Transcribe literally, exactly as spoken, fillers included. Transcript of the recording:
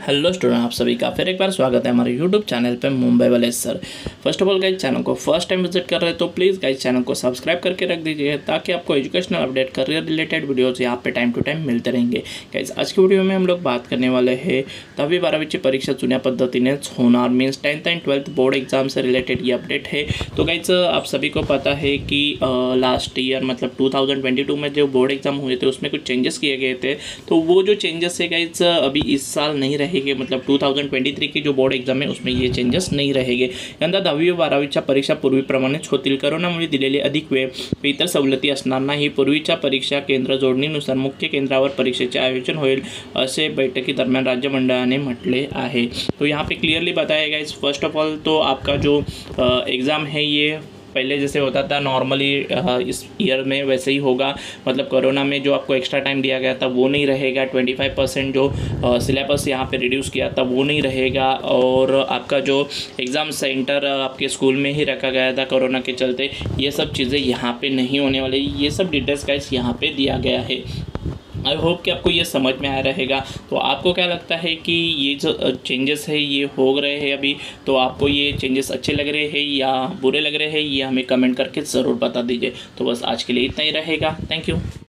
Hello student, आप सभी का फिर एक बार स्वागत है हमारे यूट्यूब चैनल पे मुंबई वाले sir. First of all guys, channel को फर्स्ट टाइम विजिट कर रहे हैं तो प्लीज़ गाइस चैनल को सब्सक्राइब करके रख दीजिए ताकि आपको educational update career related videos यहाँ पे टाइम टू टाइम मिलते रहेंगे। गाइस आज की वीडियो में हम लोग बात करने वाले हैं दहावी बारावीची परीक्षा जुन्या पद्धतीनेच होणार, means tenth and twelfth board exam से रिलेटेड ये अपडेट है। तो गाइस आप सभी को पता है कि लास्ट ईयर मतलब टू थाउजेंड ट्वेंटी टू में जो बोर्ड एग्जाम हुए थे उसमें कुछ चेंजेस किए गए थे। तो वो जो चेंजेस है गाइस अभी इस साल नहीं रहेंगे, मतलब टू थाउजेंड ट्वेंटी थ्री की जो बोर्ड एग्जाम आहे उसमें ये चेंजेस नाही रहेंगे। यंदा दहावी व बारावीच्या परीक्षा पूर्वीप्रमाणेच होतील। कोरोनामुळे दिलेली अधिक वेळ व इतर सवलती असणार नाही। पूर्वीच्या परीक्षा केंद्र जोडणीनुसार मुख्य केंद्रावर परीक्षेचे आयोजन होईल असे बैठकी दरम्यान राज्य मंडळाने म्हटले आहे। तो यहाँ पे क्लियरली बताया गया इस फर्स्ट ऑफ ऑल तो आपका जो एग्ज़ाम है ये पहले जैसे होता था नॉर्मली इस ईयर में वैसे ही होगा। मतलब कोरोना में जो आपको एक्स्ट्रा टाइम दिया गया था वो नहीं रहेगा। ट्वेंटी फाइव परसेंट जो सिलेबस यहाँ पे रिड्यूस किया था वो नहीं रहेगा। और आपका जो एग्ज़ाम सेंटर आपके स्कूल में ही रखा गया था कोरोना के चलते, ये सब चीज़ें यहाँ पे नहीं होने वाली। ये सब डिटेल्स गाइस यहाँ पे दिया गया है। आई होप कि आपको ये समझ में आ रहेगा। तो आपको क्या लगता है कि ये जो चेंजेस है ये हो रहे हैं अभी, तो आपको ये चेंजेस अच्छे लग रहे हैं या बुरे लग रहे हैं, ये हमें कमेंट करके ज़रूर बता दीजिए। तो बस आज के लिए इतना ही रहेगा। Thank you.